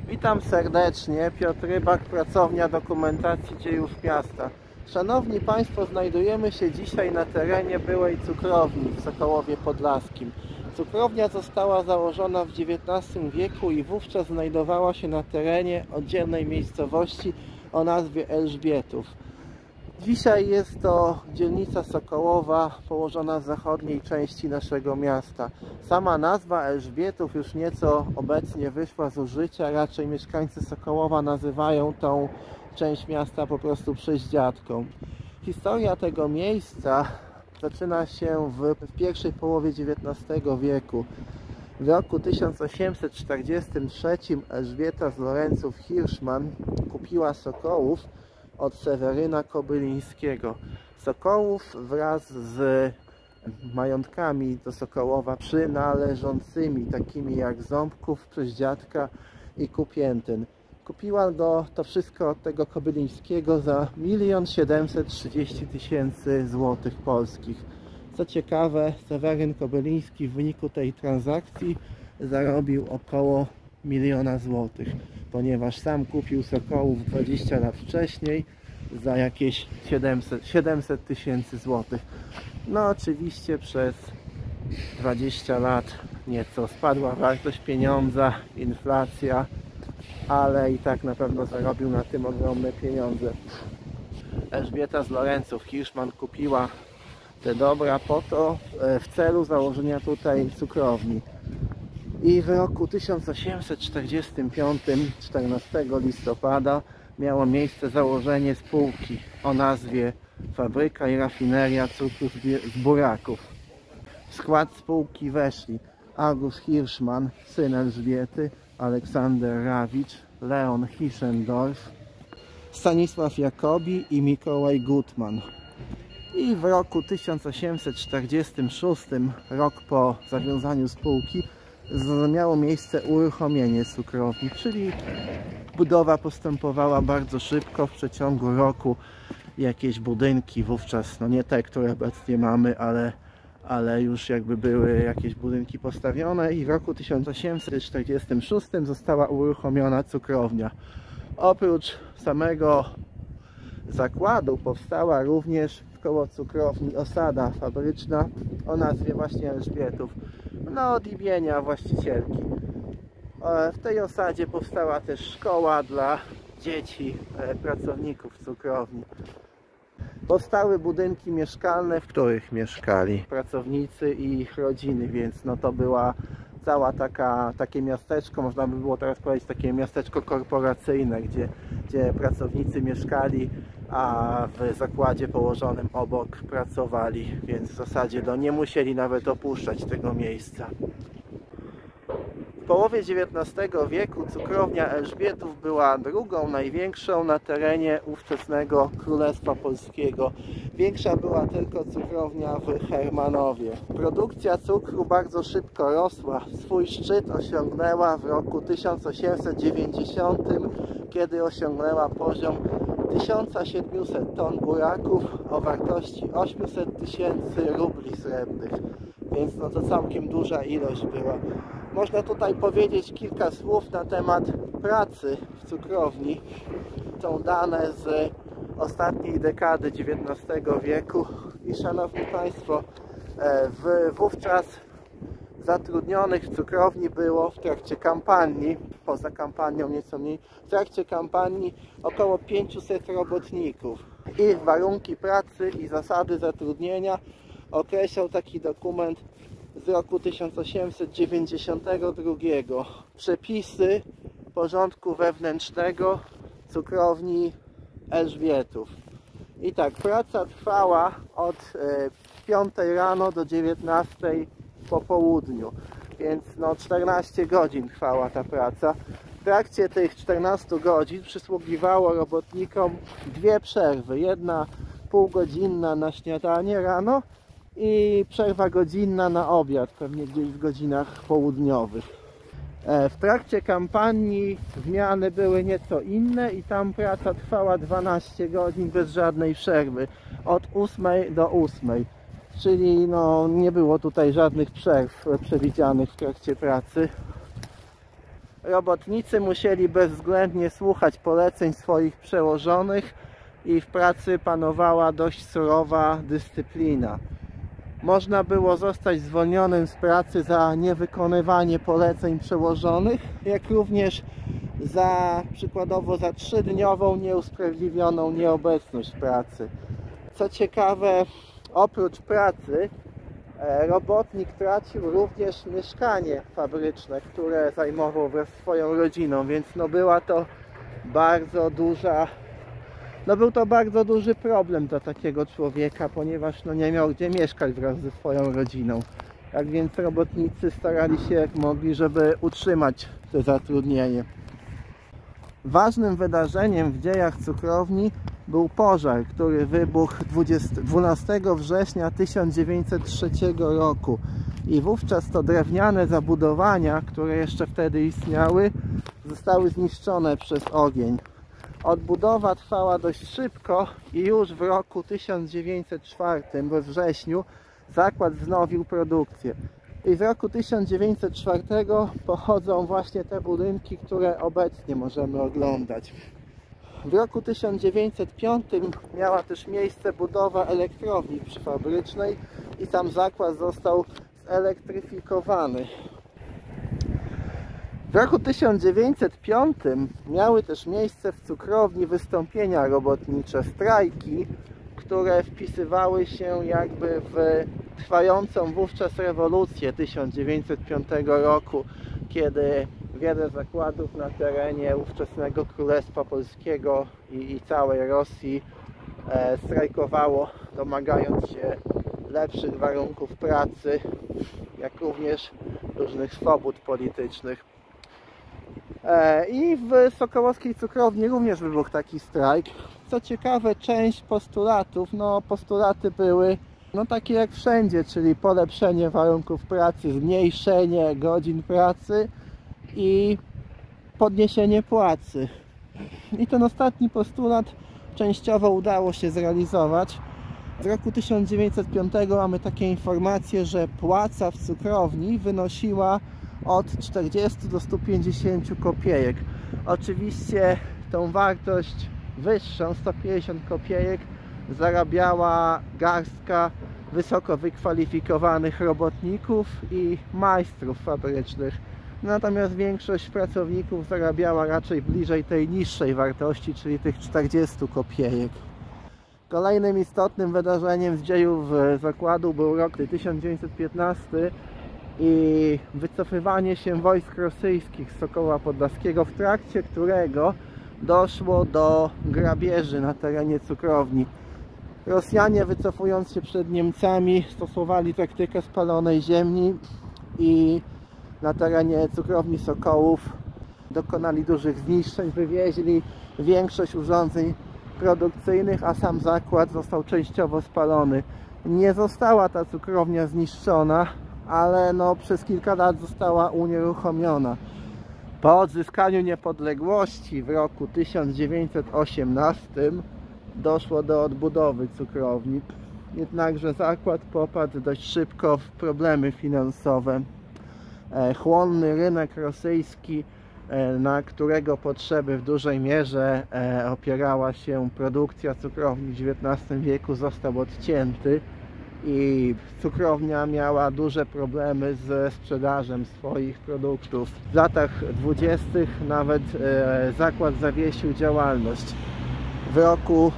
Witam serdecznie, Piotr Rybak, Pracownia Dokumentacji Dziejów Miasta. Szanowni Państwo, znajdujemy się dzisiaj na terenie byłej cukrowni w Sokołowie Podlaskim. Cukrownia została założona w XIX wieku i wówczas znajdowała się na terenie oddzielnej miejscowości o nazwie Elżbietów. Dzisiaj jest to dzielnica Sokołowa położona w zachodniej części naszego miasta. Sama nazwa Elżbietów już nieco obecnie wyszła z użycia, raczej mieszkańcy Sokołowa nazywają tą część miasta po prostu Przeździadką. Historia tego miejsca zaczyna się w pierwszej połowie XIX wieku. W roku 1843 Elżbieta z Lorenców-Hirschman kupiła Sokołów od Seweryna Kobylińskiego. Sokołów wraz z majątkami do Sokołowa przynależącymi, takimi jak Ząbków, Przeździadka i Kupiętyn. Kupiła go to wszystko od tego Kobylińskiego za 1 730 000 złotych polskich. Co ciekawe, Seweryn Kobyliński w wyniku tej transakcji zarobił około 1 000 000 złotych, ponieważ sam kupił Sokołów 20 lat wcześniej za jakieś 700 000 złotych. No oczywiście przez 20 lat nieco spadła wartość pieniądza, inflacja, ale i tak na pewno zarobił na tym ogromne pieniądze. Elżbieta z Lorenców-Hirschman kupiła te dobra po to w celu założenia tutaj cukrowni. I w roku 1845, 14 listopada, miało miejsce założenie spółki o nazwie Fabryka i Rafineria Cukru z Buraków. W skład spółki weszli August Hirschman, syn Elżbiety, Aleksander Rawicz, Leon Hischendorf, Stanisław Jakobi i Mikołaj Gutman. I w roku 1846, rok po zawiązaniu spółki, miało miejsce uruchomienie cukrowni, czyli budowa postępowała bardzo szybko. W przeciągu roku jakieś budynki, wówczas no nie te, które obecnie mamy, ale już jakby były jakieś budynki postawione, i w roku 1846 została uruchomiona cukrownia. Oprócz samego zakładu powstała również koło cukrowni osada fabryczna o nazwie właśnie Elżbietów, no od imienia właścicielki. W tej osadzie powstała też szkoła dla dzieci pracowników cukrowni. Powstały budynki mieszkalne, w których mieszkali pracownicy i ich rodziny, więc no to była cała takie miasteczko, można by było teraz powiedzieć takie miasteczko korporacyjne, gdzie pracownicy mieszkali, a w zakładzie położonym obok pracowali, więc w zasadzie no, nie musieli nawet opuszczać tego miejsca. W połowie XIX wieku cukrownia Elżbietów była drugą największą na terenie ówczesnego Królestwa Polskiego. Większa była tylko cukrownia w Hermanowie. Produkcja cukru bardzo szybko rosła. Swój szczyt osiągnęła w roku 1890, kiedy osiągnęła poziom 1700 ton buraków o wartości 800 000 rubli srebrnych. Więc no to całkiem duża ilość była. Można tutaj powiedzieć kilka słów na temat pracy w cukrowni. Są dane z ostatniej dekady XIX wieku i szanowni Państwo, wówczas zatrudnionych w cukrowni było w trakcie kampanii, poza kampanią nieco mniej, w trakcie kampanii około 500 robotników. Ich warunki pracy i zasady zatrudnienia określał taki dokument z roku 1892. Przepisy porządku wewnętrznego cukrowni Elżbietów. I tak, praca trwała od 5 rano do 19 po południu, więc no 14 godzin trwała ta praca. W trakcie tych 14 godzin przysługiwało robotnikom 2 przerwy. Jedna półgodzinna na śniadanie rano i przerwa godzinna na obiad, pewnie gdzieś w godzinach południowych. W trakcie kampanii zmiany były nieco inne i tam praca trwała 12 godzin bez żadnej przerwy, od 8 do 8. Czyli no, nie było tutaj żadnych przerw przewidzianych w trakcie pracy. Robotnicy musieli bezwzględnie słuchać poleceń swoich przełożonych i w pracy panowała dość surowa dyscyplina. Można było zostać zwolnionym z pracy za niewykonywanie poleceń przełożonych, jak również przykładowo za 3-dniową nieusprawiedliwioną nieobecność w pracy. Co ciekawe, oprócz pracy robotnik tracił również mieszkanie fabryczne, które zajmował wraz z swoją rodziną, więc był to bardzo duży problem dla takiego człowieka, ponieważ nie miał gdzie mieszkać wraz ze swoją rodziną. Tak więc robotnicy starali się jak mogli, żeby utrzymać to zatrudnienie. Ważnym wydarzeniem w dziejach cukrowni był pożar, który wybuchł 12 września 1903 roku i wówczas to drewniane zabudowania, które jeszcze wtedy istniały, zostały zniszczone przez ogień. Odbudowa trwała dość szybko i już w roku 1904, we wrześniu, zakład wznowił produkcję. I z roku 1904 pochodzą właśnie te budynki, które obecnie możemy oglądać. W roku 1905 miała też miejsce budowa elektrowni przyfabrycznej i sam zakład został zelektryfikowany. W roku 1905 miały też miejsce w cukrowni wystąpienia robotnicze, strajki, które wpisywały się jakby w trwającą wówczas rewolucję 1905 roku, kiedy wiele zakładów na terenie ówczesnego Królestwa Polskiego i całej Rosji strajkowało, domagając się lepszych warunków pracy, jak również różnych swobód politycznych. I w sokołowskiej cukrowni również wybuchł taki strajk. Co ciekawe, część postulatów, postulaty były takie jak wszędzie, czyli polepszenie warunków pracy, zmniejszenie godzin pracy i podniesienie płacy. I ten ostatni postulat częściowo udało się zrealizować. Z roku 1905 mamy takie informacje, że płaca w cukrowni wynosiła od 40 do 150 kopiejek. Oczywiście tą wartość wyższą, 150 kopiejek, zarabiała garstka wysoko wykwalifikowanych robotników i majstrów fabrycznych. Natomiast większość pracowników zarabiała raczej bliżej tej niższej wartości, czyli tych 40 kopiejek. Kolejnym istotnym wydarzeniem z dziejów zakładu był rok 1915 i wycofywanie się wojsk rosyjskich z Sokoła Podlaskiego, w trakcie którego doszło do grabieży na terenie cukrowni. Rosjanie, wycofując się przed Niemcami, stosowali taktykę spalonej ziemi i na terenie cukrowni Sokołów dokonali dużych zniszczeń, wywieźli większość urządzeń produkcyjnych, a sam zakład został częściowo spalony. Nie została ta cukrownia zniszczona, ale przez kilka lat została unieruchomiona. Po odzyskaniu niepodległości w roku 1918 doszło do odbudowy cukrowni. Jednakże zakład popadł dość szybko w problemy finansowe. Chłonny rynek rosyjski, na którego potrzeby w dużej mierze opierała się produkcja cukrowni w XIX wieku, został odcięty i cukrownia miała duże problemy ze sprzedażą swoich produktów. W latach 20. nawet zakład zawiesił działalność. W roku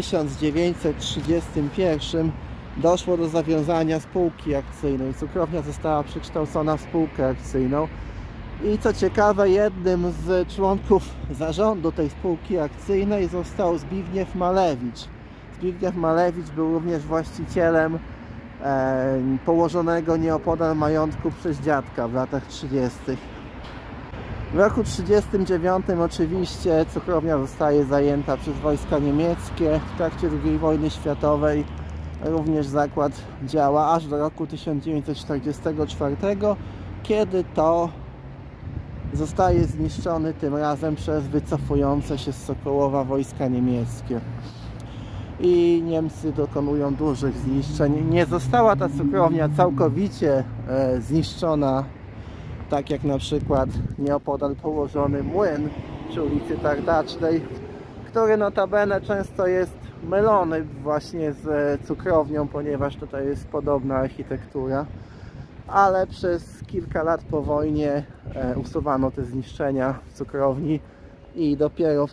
1931 doszło do zawiązania spółki akcyjnej. Cukrownia została przekształcona w spółkę akcyjną. I co ciekawe, jednym z członków zarządu tej spółki akcyjnej został Zbigniew Malewicz. Zbigniew Malewicz był również właścicielem położonego nieopodal majątku przez dziadka w latach 30. W roku 1939 oczywiście cukrownia zostaje zajęta przez wojska niemieckie. W trakcie II wojny światowej również zakład działa aż do roku 1944, kiedy to zostaje zniszczony tym razem przez wycofujące się z Sokołowa wojska niemieckie. I Niemcy dokonują dużych zniszczeń. Nie została ta cukrownia całkowicie zniszczona tak jak na przykład nieopodal położony młyn przy ulicy Tartacznej, który notabene często jest mylony właśnie z cukrownią, ponieważ tutaj jest podobna architektura, ale przez kilka lat po wojnie usuwano te zniszczenia w cukrowni i dopiero w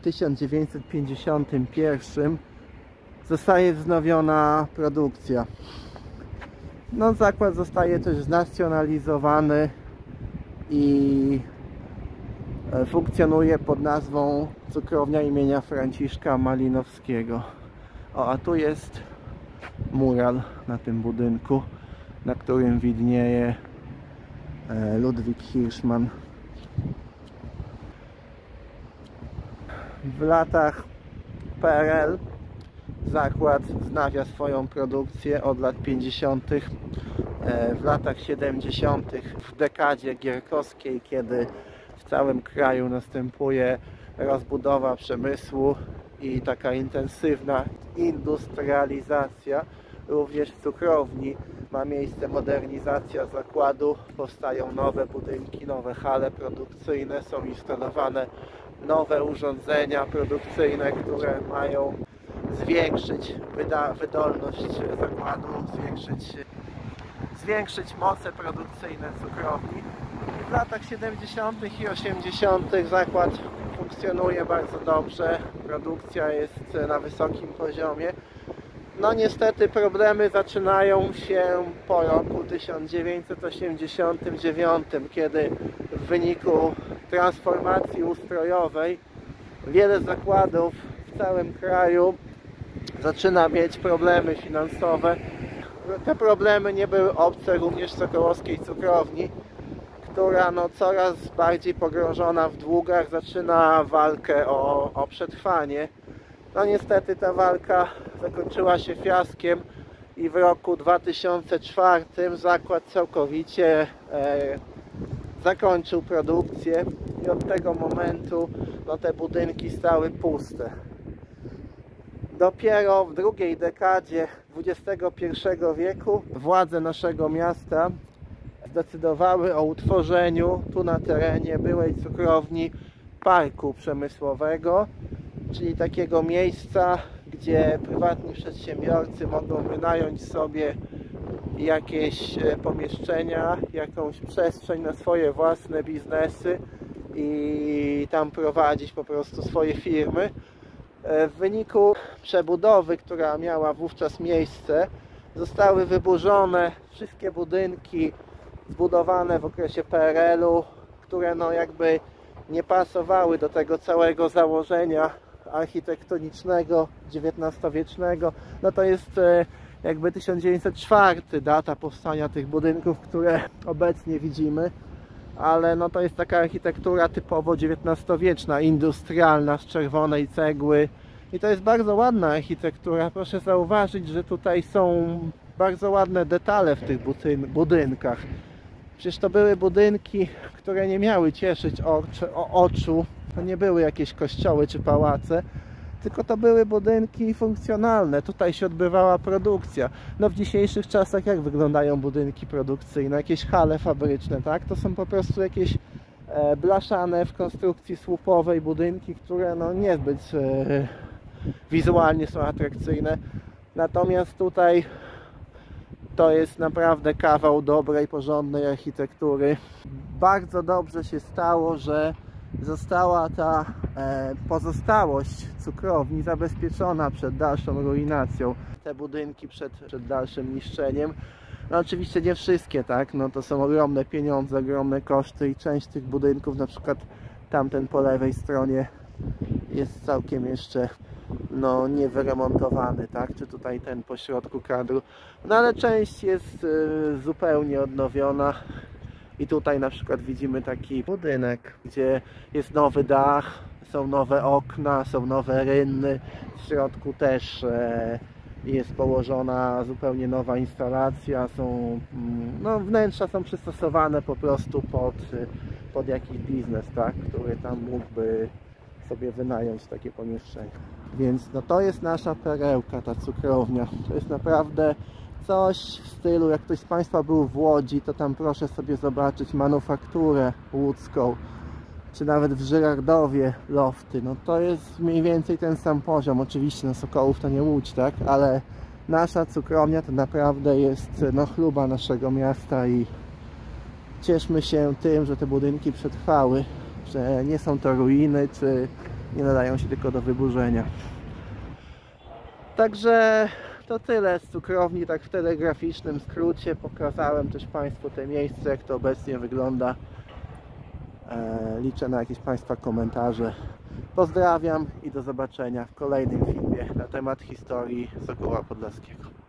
1951 zostaje wznowiona produkcja. No, zakład zostaje też znacjonalizowany i funkcjonuje pod nazwą Cukrownia imienia Franciszka Malinowskiego. O, a tu jest mural na tym budynku, na którym widnieje Ludwik Hirschman. W latach PRL zakład wznawia swoją produkcję od lat 50. W latach 70. w dekadzie gierkowskiej, kiedy w całym kraju następuje rozbudowa przemysłu i taka intensywna industrializacja, również w cukrowni ma miejsce modernizacja zakładu, powstają nowe budynki, nowe hale produkcyjne, są instalowane nowe urządzenia produkcyjne, które mają zwiększyć wydolność zakładu, zwiększyć moce produkcyjne cukrowni. W latach 70. i 80. zakład funkcjonuje bardzo dobrze, produkcja jest na wysokim poziomie. No niestety problemy zaczynają się po roku 1989, kiedy w wyniku transformacji ustrojowej wiele zakładów w całym kraju zaczyna mieć problemy finansowe. Te problemy nie były obce również Sokołowskiej Cukrowni, która coraz bardziej pogrążona w długach zaczyna walkę o przetrwanie. No niestety ta walka zakończyła się fiaskiem i w roku 2004 zakład całkowicie zakończył produkcję i od tego momentu te budynki stały puste. Dopiero w drugiej dekadzie XXI wieku władze naszego miasta zdecydowały o utworzeniu tu na terenie byłej cukrowni parku przemysłowego, czyli takiego miejsca, gdzie prywatni przedsiębiorcy mogą wynająć sobie jakieś pomieszczenia, jakąś przestrzeń na swoje własne biznesy i tam prowadzić po prostu swoje firmy. W wyniku przebudowy, która miała wówczas miejsce, zostały wyburzone wszystkie budynki zbudowane w okresie PRL-u, które jakby nie pasowały do tego całego założenia architektonicznego XIX-wiecznego. To jest jakby 1904 data powstania tych budynków, które obecnie widzimy, ale to jest taka architektura typowo XIX-wieczna, industrialna, z czerwonej cegły i to jest bardzo ładna architektura. Proszę zauważyć, że tutaj są bardzo ładne detale w tych budynkach. Przecież to były budynki, które nie miały cieszyć oczu, to nie były jakieś kościoły czy pałace, tylko to były budynki funkcjonalne. Tutaj się odbywała produkcja. W dzisiejszych czasach jak wyglądają budynki produkcyjne? Jakieś hale fabryczne, tak? To są po prostu jakieś blaszane w konstrukcji słupowej budynki, które niezbyt wizualnie są atrakcyjne. Natomiast tutaj to jest naprawdę kawał dobrej, porządnej architektury. Bardzo dobrze się stało, że została ta pozostałość cukrowni zabezpieczona przed dalszą ruinacją. Te budynki przed dalszym niszczeniem. Oczywiście nie wszystkie, tak? To są ogromne pieniądze, ogromne koszty i część tych budynków, na przykład tamten po lewej stronie, jest całkiem jeszcze niewyremontowany, tak? Czy tutaj ten po środku kadru. Ale część jest zupełnie odnowiona. I tutaj na przykład widzimy taki budynek, gdzie jest nowy dach, są nowe okna, są nowe rynny. W środku też jest położona zupełnie nowa instalacja. Wnętrza są przystosowane po prostu pod jakiś biznes, tak? Który tam mógłby sobie wynająć takie pomieszczenie. Więc to jest nasza perełka, ta cukrownia. To jest naprawdę Coś w stylu, jak ktoś z Państwa był w Łodzi, to tam proszę sobie zobaczyć manufakturę łódzką, czy nawet w Żyrardowie lofty. No to jest mniej więcej ten sam poziom. Oczywiście no Sokołów to nie Łódź, tak? Ale nasza cukrownia to naprawdę jest no chluba naszego miasta i cieszmy się tym, że te budynki przetrwały, że nie są to ruiny, czy nie nadają się tylko do wyburzenia. Także to tyle z cukrowni, tak w telegraficznym skrócie. Pokazałem też Państwu te miejsce, jak to obecnie wygląda. Liczę na jakieś Państwa komentarze. Pozdrawiam i do zobaczenia w kolejnym filmie na temat historii Sokoła Podlaskiego.